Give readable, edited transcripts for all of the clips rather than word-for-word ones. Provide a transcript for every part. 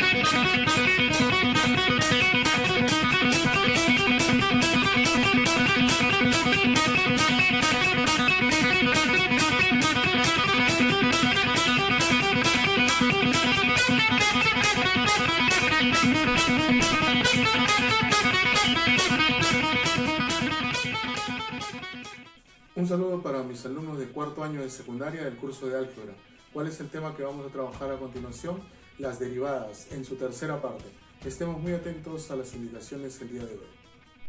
Un saludo para mis alumnos de cuarto año de secundaria del curso de álgebra. ¿Cuál es el tema que vamos a trabajar a continuación? Las derivadas, en su tercera parte. Estemos muy atentos a las indicaciones el día de hoy.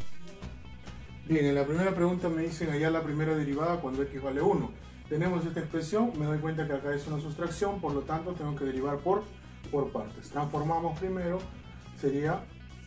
Bien, en la primera pregunta me dicen hallar la primera derivada cuando x vale 1. Tenemos esta expresión, me doy cuenta que acá es una sustracción, por lo tanto tengo que derivar por partes. Transformamos primero, sería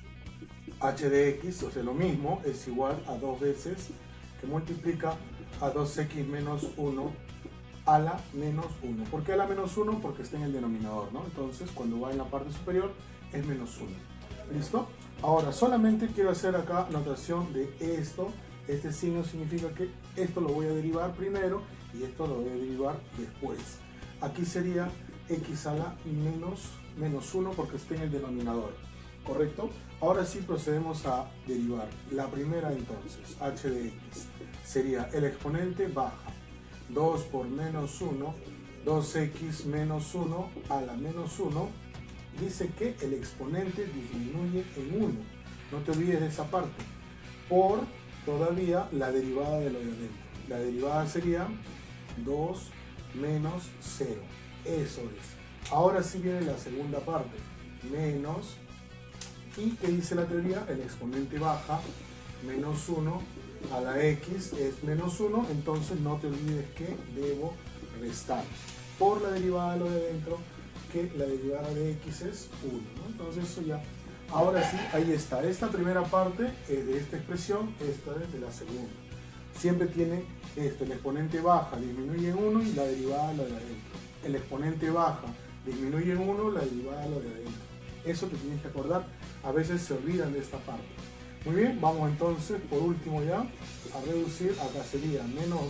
h de x, o sea lo mismo, es igual a 2 veces que multiplica a 2x menos 1 a la menos 1. ¿Por qué a la menos 1? Porque está en el denominador, ¿no? Entonces, cuando va en la parte superior, es menos 1. ¿Listo? Ahora, solamente quiero hacer acá notación de esto. Este signo significa que esto lo voy a derivar primero y esto lo voy a derivar después. Aquí sería x a la menos 1 porque está en el denominador. ¿Correcto? Ahora sí procedemos a derivar. La primera entonces, h de x, sería el exponente baja. 2 por menos 1, 2x menos 1 a la menos 1. Dice que el exponente disminuye en 1. No te olvides de esa parte. Por todavía la derivada de lo de adentro. La derivada sería 2 menos 0. Eso es. Ahora sí viene la segunda parte. Menos. ¿Y qué dice la teoría? El exponente baja, menos 1 a la x es menos 1, entonces no te olvides que debo restar por la derivada de lo de adentro, que la derivada de x es 1, ¿no? Entonces eso ya, ahora sí, ahí está. Esta primera parte es de esta expresión, esta es de la segunda. Siempre tiene esto, el exponente baja disminuye en 1 y la derivada de lo de adentro. El exponente baja disminuye en 1, la derivada de lo de adentro. Eso te tienes que acordar, a veces se olvidan de esta parte. Muy bien, vamos entonces por último ya a reducir. Acá sería menos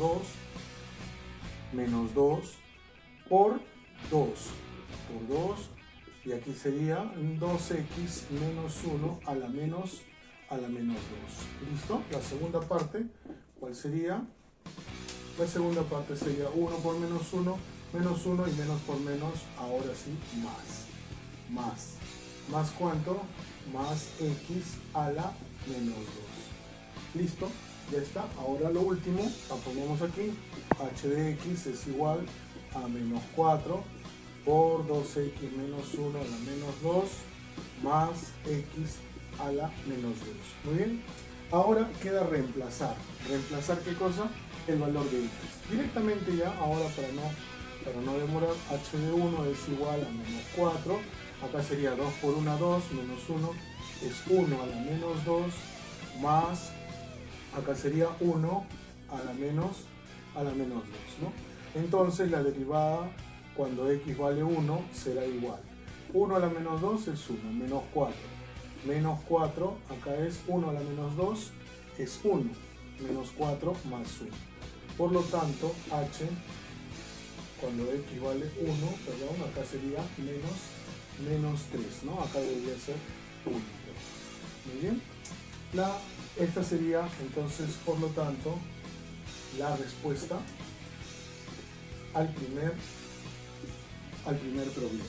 2 por 2 y aquí sería 2x menos 1 a la menos 2. ¿Listo? La segunda parte, ¿cuál sería? La segunda parte sería 1 por menos 1 y menos por menos, ahora sí, más ¿cuánto? Más x a la menos 2. ¿Listo? Ya está. Ahora lo último, la ponemos aquí. h de x es igual a menos 4 por 2x menos 1 a la menos 2 más x a la menos 2. Muy bien. Ahora queda reemplazar. ¿Reemplazar qué cosa? El valor de x. Directamente ya, ahora para no demorar, h de 1 es igual a menos 4. Acá sería 2 por 1, 2, menos 1 es 1 a la menos 2, más, acá sería 1 a la menos 2, ¿no? Entonces la derivada cuando x vale 1 será igual. 1 a la menos 2 es 1, menos 4. Menos 4, acá es 1 a la menos 2, es 1, menos 4 más 1. Por lo tanto, h, cuando x vale 1, perdón, acá sería menos 3, ¿no? Acá debería ser 1. Muy bien. Esta sería entonces, por lo tanto, la respuesta al primer problema.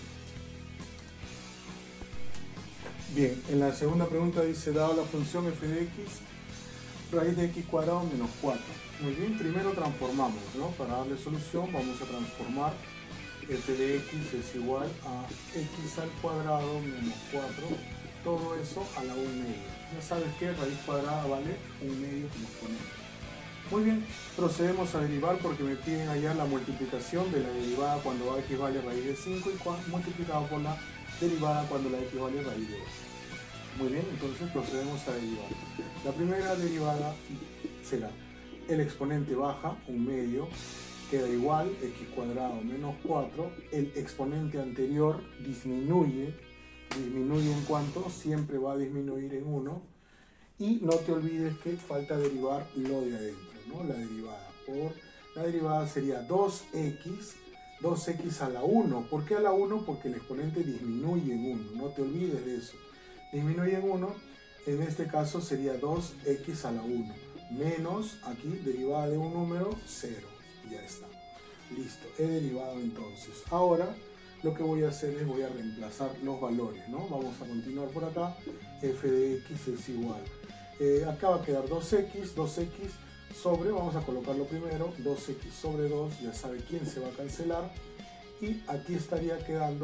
Bien, en la segunda pregunta dice, dado la función f de x, raíz de x cuadrado menos 4. Muy bien, primero transformamos, ¿no? Para darle solución vamos a transformar. F de x es igual a x al cuadrado menos 4, todo eso a la 1 media. Ya sabes que raíz cuadrada vale 1 medio como exponente. Muy bien, procedemos a derivar porque me piden hallar la multiplicación de la derivada cuando x vale raíz de 5 y multiplicado por la derivada cuando la x vale raíz de 8. Muy bien, entonces procedemos a derivar. La primera derivada será el exponente baja, 1 medio, queda igual, x cuadrado menos 4, el exponente anterior disminuye en cuanto, siempre va a disminuir en 1, y no te olvides que falta derivar lo de adentro, ¿no? La derivada sería 2x 2x a la 1. ¿Por qué a la 1? Porque el exponente disminuye en 1. No te olvides de eso. Disminuye en 1. En este caso sería 2x a la 1. Menos, aquí, derivada de un número, 0. Ya está. Listo. He derivado entonces. Ahora, lo que voy a hacer es voy a reemplazar los valores, ¿no? Vamos a continuar por acá. F de x es igual. Acá va a quedar 2x sobre, vamos a colocarlo primero, 2x sobre 2, ya sabe quién se va a cancelar. Y aquí estaría quedando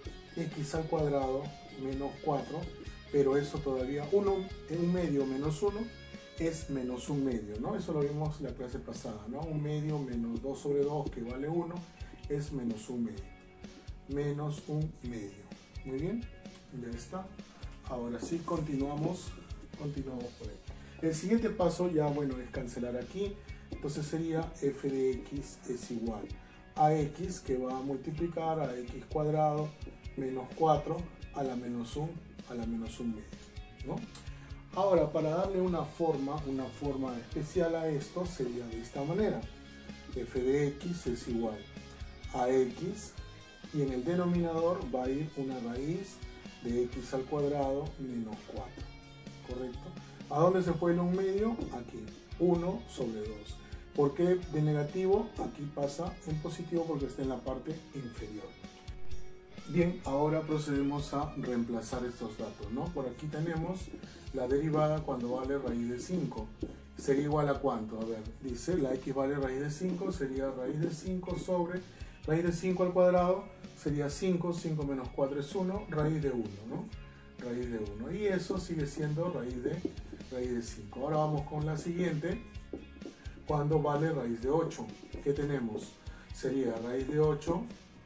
x al cuadrado menos 4, pero eso todavía, 1 medio menos 1 es menos 1 medio, ¿no? Eso lo vimos en la clase pasada, ¿no? 1 medio menos 2 sobre 2, que vale 1, es menos 1 medio. Menos 1 medio. Muy bien, ya está. Ahora sí, continuamos por ahí. El siguiente paso ya, bueno, es cancelar aquí. Entonces sería f de x es igual a x, que va a multiplicar a x cuadrado menos 4 a la menos 1 medio, ¿no? Ahora, para darle una forma especial a esto, sería de esta manera. F de x es igual a x, y en el denominador va a ir una raíz de x al cuadrado menos 4, ¿correcto? ¿A dónde se fue el 1 medio? Aquí, 1 sobre 2. ¿Por qué de negativo? Aquí pasa en positivo porque está en la parte inferior. Bien, ahora procedemos a reemplazar estos datos, ¿no? Por aquí tenemos la derivada cuando vale raíz de 5. ¿Sería igual a cuánto? A ver, dice la x vale raíz de 5, sería raíz de 5 sobre raíz de 5 al cuadrado, sería 5, 5 menos 4 es 1, raíz de 1, ¿no? Raíz de 1. Y eso sigue siendo raíz de 5. Ahora vamos con la siguiente, cuando vale raíz de 8. ¿Qué tenemos? Sería raíz de 8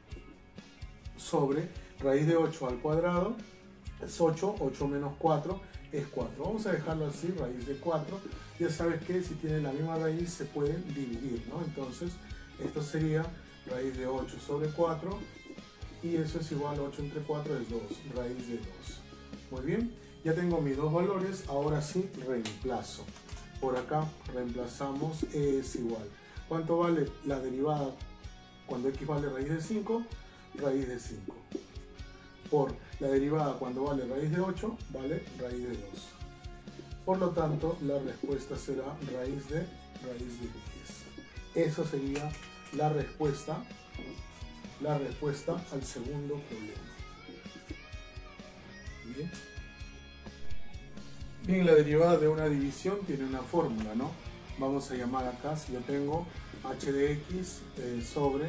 sobre raíz de 8 al cuadrado, es 8, 8 menos 4 es 4. Vamos a dejarlo así, raíz de 4. Ya sabes que si tienen la misma raíz se pueden dividir, ¿no? Entonces, esto sería raíz de 8 sobre 4, y eso es igual a 8 entre 4 es 2, raíz de 2. Muy bien, ya tengo mis dos valores, ahora sí reemplazo. Por acá reemplazamos E es igual. ¿Cuánto vale la derivada cuando x vale raíz de 5? Raíz de 5. Por la derivada cuando vale raíz de 8, vale raíz de 2. Por lo tanto, la respuesta será raíz de 10. Eso sería la respuesta al segundo problema. Bien. Bien, la derivada de una división tiene una fórmula, ¿no? Vamos a llamar acá, si yo tengo h de x sobre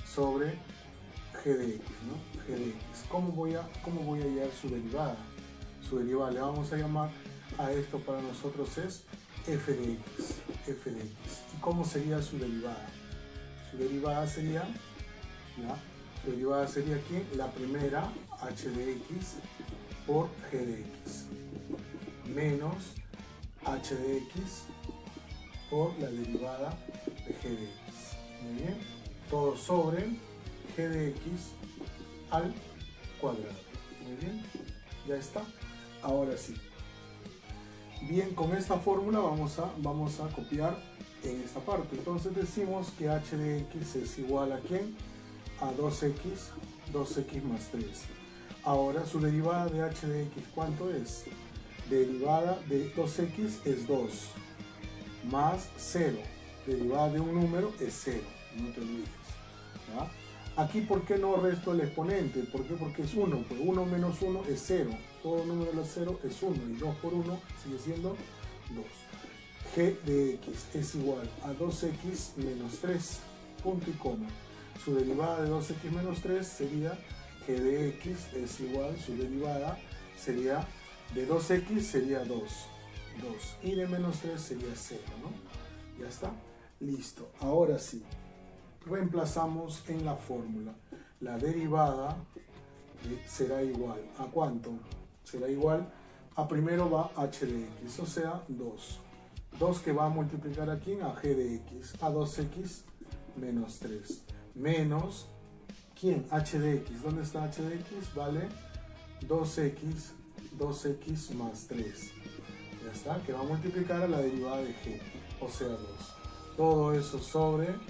g de x, ¿no? G de x. ¿Cómo voy a hallar su derivada? Su derivada le vamos a llamar a esto, para nosotros es f de x. ¿Y cómo sería su derivada? Su derivada sería, ¿ya? Su derivada sería aquí, la primera, h de x por g de x, menos h de x por la derivada de g de x. Muy bien, todo sobre g de x al cuadrado. Muy bien, ya está. Ahora sí. Bien, con esta fórmula vamos a copiar en esta parte. Entonces decimos que h de x es igual a ¿quién? A 2x más 3. Ahora su derivada de h de x, ¿cuánto es? Derivada de 2x es 2, más 0. Derivada de un número es 0, no te olvides, ¿ya? Aquí, ¿por qué no resto el exponente? ¿Por qué? Porque es 1, pues 1 menos 1 es 0. Todo número de los 0 es 1, y 2 por 1 sigue siendo 2. G de x es igual a 2x menos 3, punto y coma. Su derivada de 2x menos 3 sería g de x es igual, su derivada sería de 2x sería 2, y de menos 3 sería 0, ¿no? Ya está, listo. Ahora sí, reemplazamos en la fórmula. La derivada será igual a ¿cuánto? Será igual a, primero va h de x, o sea 2. 2 que va a multiplicar aquí a g de x, a 2x menos 3. Menos, ¿quién? H de x. ¿Dónde está h de x? Vale 2x más 3. Ya está, que va a multiplicar a la derivada de g, o sea 2. Todo eso sobre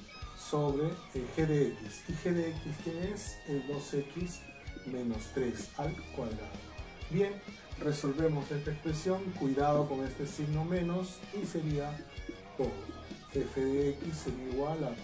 sobre g de x. ¿Y g de x qué es? El 2x menos 3 al cuadrado. Bien, resolvemos esta expresión. Cuidado con este signo menos y sería todo. F de x sería igual a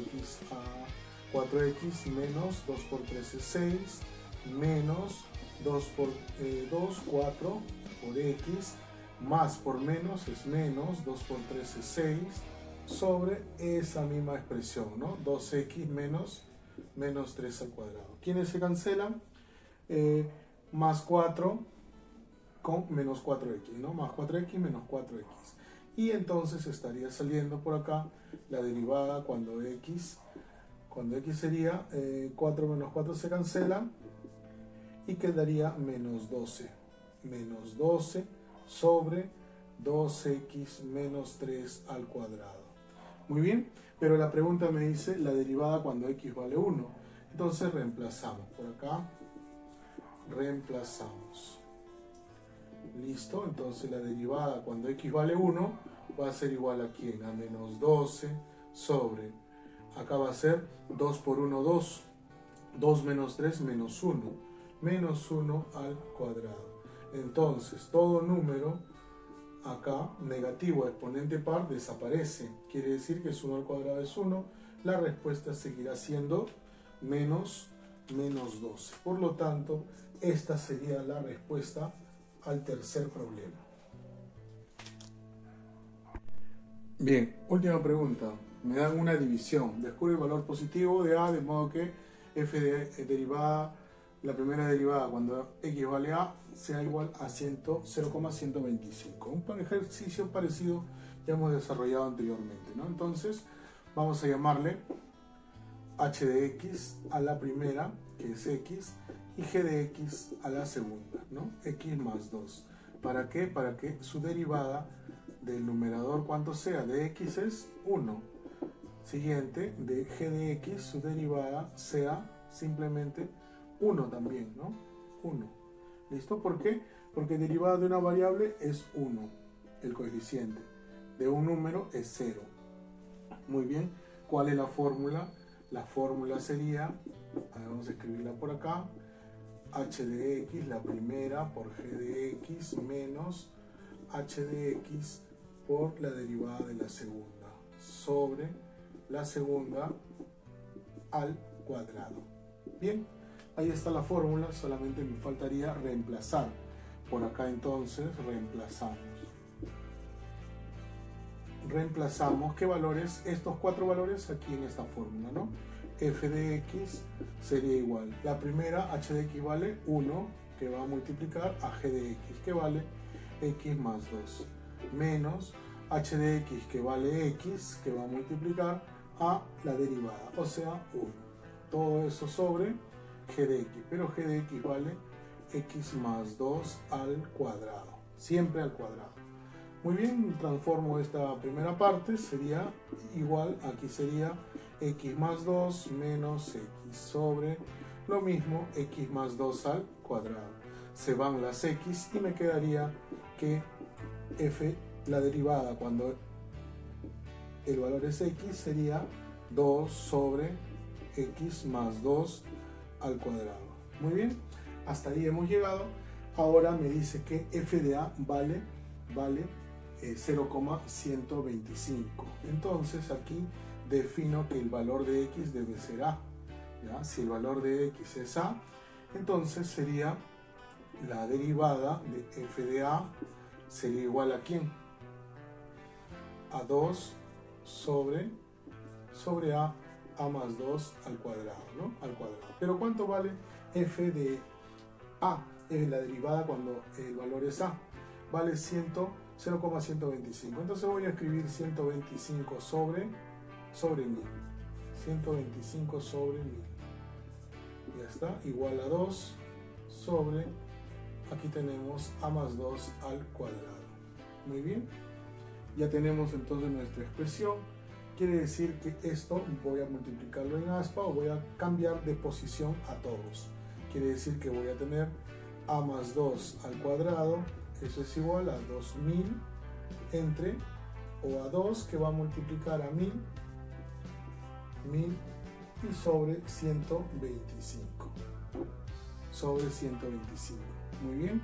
4x menos 2 por 3 es 6, menos 2 por 2, 4 por x, más por menos es menos, 2 por 3 es 6, sobre esa misma expresión, ¿no? 2x menos 3 al cuadrado. ¿Quiénes se cancelan? Más 4 con menos 4x, ¿no? Más 4x menos 4x. Y entonces estaría saliendo por acá la derivada cuando x sería 4 menos 4 se cancela y quedaría menos 12. Menos 12 sobre 2x menos 3 al cuadrado. Muy bien, pero la pregunta me dice la derivada cuando x vale 1. Entonces reemplazamos por acá. Reemplazamos. Listo, entonces la derivada cuando x vale 1 va a ser igual a ¿quién? A menos 12 sobre, acá va a ser 2 por 1, 2. 2 menos 3, menos 1. Menos 1 al cuadrado. Entonces, todo número acá, negativo, exponente par, desaparece. Quiere decir que es 1 al cuadrado es 1. La respuesta seguirá siendo menos 12. Por lo tanto, esta sería la respuesta al tercer problema. Bien, última pregunta. Me dan una división. Descubre el valor positivo de A, de modo que f de derivada, la primera derivada cuando x vale a, sea igual a 0,125. Un ejercicio parecido ya hemos desarrollado anteriormente, ¿no? Entonces, vamos a llamarle h de x a la primera, que es x, y g de x a la segunda, ¿no? X más 2. ¿Para qué? Para que su derivada del numerador, ¿cuánto sea? De x es 1. Siguiente, de g de x, su derivada sea simplemente 1 también, ¿no? 1. ¿Listo? ¿Por qué? Porque derivada de una variable es 1, el coeficiente. De un número es 0. Muy bien. ¿Cuál es la fórmula? La fórmula sería, vamos a escribirla por acá, h de x, la primera, por g de x, menos h de x por la derivada de la segunda, sobre la segunda al cuadrado. Bien, ahí está la fórmula, solamente me faltaría reemplazar. Por acá entonces reemplazamos ¿qué valores? Estos 4 valores aquí en esta fórmula, ¿no? F de x sería igual. La primera, h de x vale 1, que va a multiplicar a g de x, que vale x más 2, menos h de x, que vale x, que va a multiplicar a la derivada, o sea 1. Todo eso sobre g de x, pero g de x vale x más 2 al cuadrado, siempre al cuadrado. Muy bien, transformo esta primera parte, sería igual, aquí sería x más 2 menos x sobre lo mismo, x más 2 al cuadrado. Se van las x y me quedaría que f, la derivada cuando el valor es x, sería 2 sobre x más 2 al cuadrado. Muy bien, hasta ahí hemos llegado. Ahora me dice que f de a vale 0,125. Entonces aquí defino que el valor de x debe ser a, ¿ya? Si el valor de x es a, entonces sería la derivada de f de a sería igual a ¿quién? A 2 sobre a más 2 al cuadrado, ¿no? Al cuadrado. Pero ¿cuánto vale f de a? La derivada cuando el valor es a. Vale 0,125. Entonces voy a escribir 125 sobre 1000. 125 sobre 1000. Ya está, igual a 2 sobre, aquí tenemos a más 2 al cuadrado. Muy bien, ya tenemos entonces nuestra expresión. Quiere decir que esto voy a multiplicarlo en aspa o voy a cambiar de posición a todos. Quiere decir que voy a tener a más 2 al cuadrado, eso es igual a 2000 entre o a 2 que va a multiplicar a 1000 1000 y sobre 125. Sobre 125. Muy bien.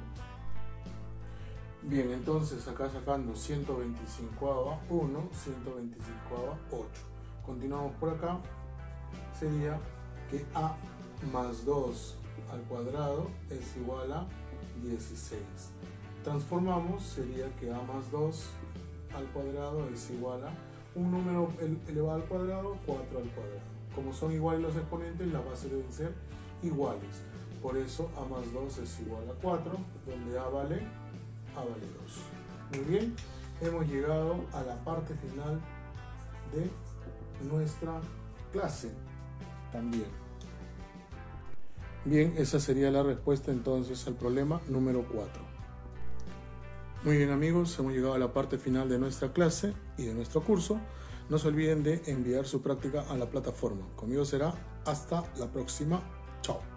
Bien, entonces acá sacando 125 1, 125 8. Continuamos por acá. Sería que a más 2 al cuadrado es igual a 16. Transformamos, sería que a más 2 al cuadrado es igual a un número elevado al cuadrado, 4 al cuadrado. Como son iguales los exponentes, las bases deben ser iguales. Por eso a más 2 es igual a 4, donde a vale 2. Muy bien, hemos llegado a la parte final de nuestra clase también. Bien, esa sería la respuesta entonces al problema número 4. Muy bien amigos, hemos llegado a la parte final de nuestra clase y de nuestro curso. No se olviden de enviar su práctica a la plataforma. Conmigo será hasta la próxima. Chao.